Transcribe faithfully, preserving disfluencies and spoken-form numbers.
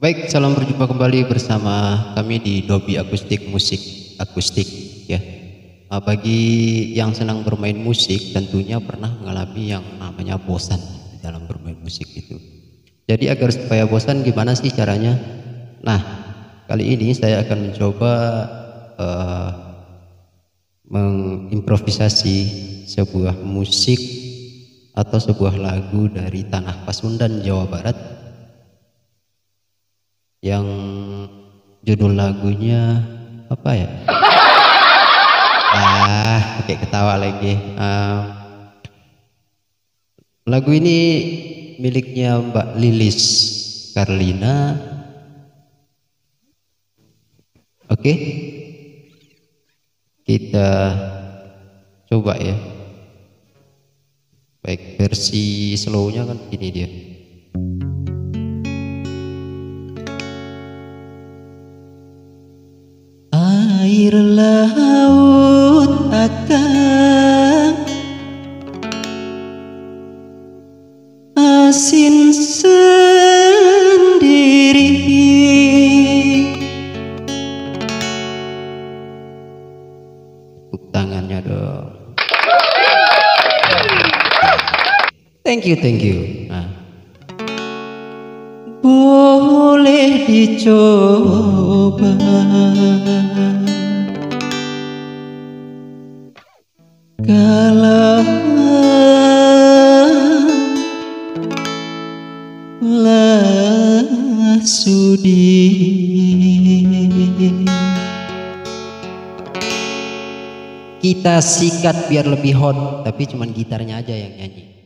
Baik, salam berjumpa kembali bersama kami di Dobi Akustik Musik Akustik ya. Nah, bagi yang senang bermain musik tentunya pernah mengalami yang namanya bosan di dalam bermain musik itu. Jadi agar supaya bosan gimana sih caranya? Nah, kali ini saya akan mencoba uh, mengimprovisasi sebuah musik atau sebuah lagu dari tanah Pasundan, Jawa Barat, yang judul lagunya apa ya? Ah, pakai ketawa lagi. Uh, lagu ini miliknya Mbak Lilis Karlina. Oke, okay? Kita coba ya. Baik, versi slownya kan ini dia. Air laut akan asin sendiri, tepuk tangannya dong. Thank you, thank you. Nah, boleh dicoba kalau lah sudi. Kita sikat biar lebih hot, tapi cuman gitarnya aja yang nyanyi.